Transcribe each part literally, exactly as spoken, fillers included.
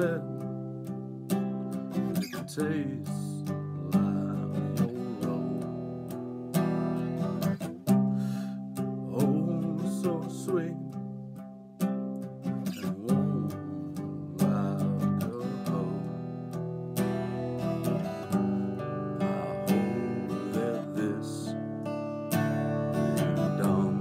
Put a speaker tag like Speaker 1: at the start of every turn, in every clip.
Speaker 1: admit it tastes like your love. Oh, so sweet and warm like a hug. I hope that this ain't done.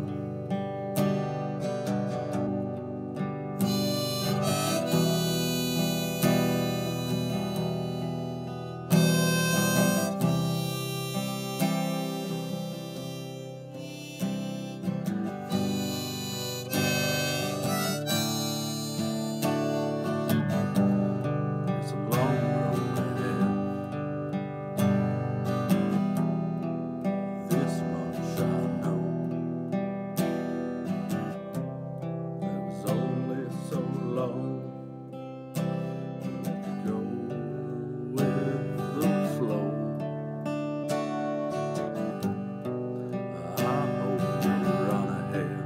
Speaker 1: It's a long road ahead. This much I know. There was only so long to go with the flow. I hope you run ahead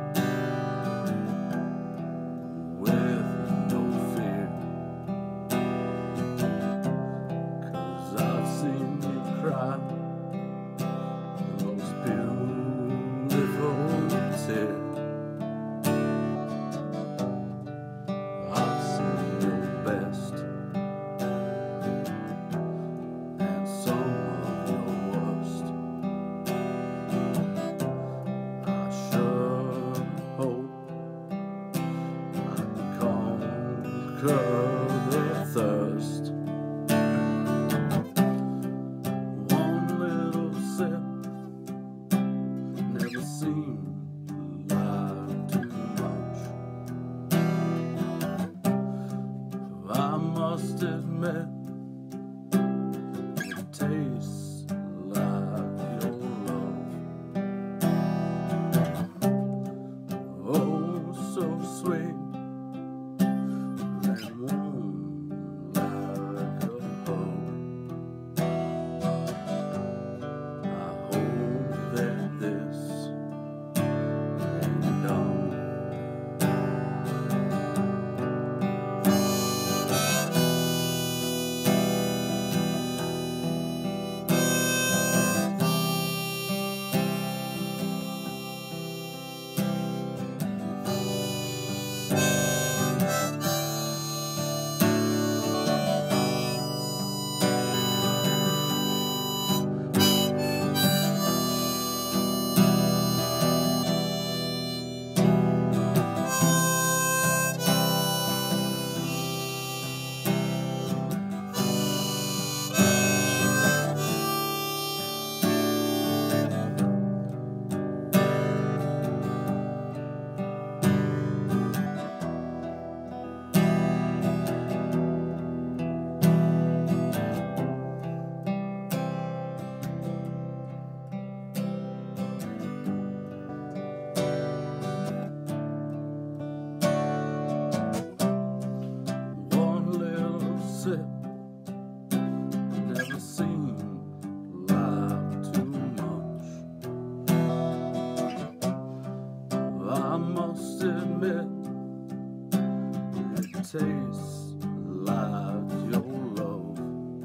Speaker 1: with no fear, 'cause I've seen you cry the most beautiful tear. I've seen your best and some of your worst. I sure hope I can conquer the thirst. One little sip never seemed like too much. I must admit it tastes like your love. Oh, so sweet and warm like a hug. I hope that this ain't done. One little sip never seemed like too much. I must admit it tastes like your love.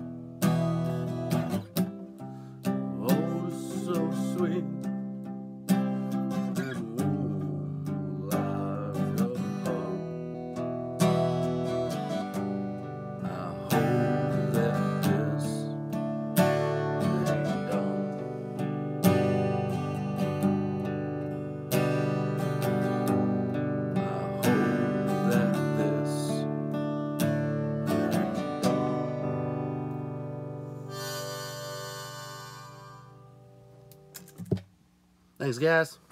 Speaker 1: Oh, so sweet and warm like a hug. I hope that this ain't done. I hope that this ain't done. Thanks, guys.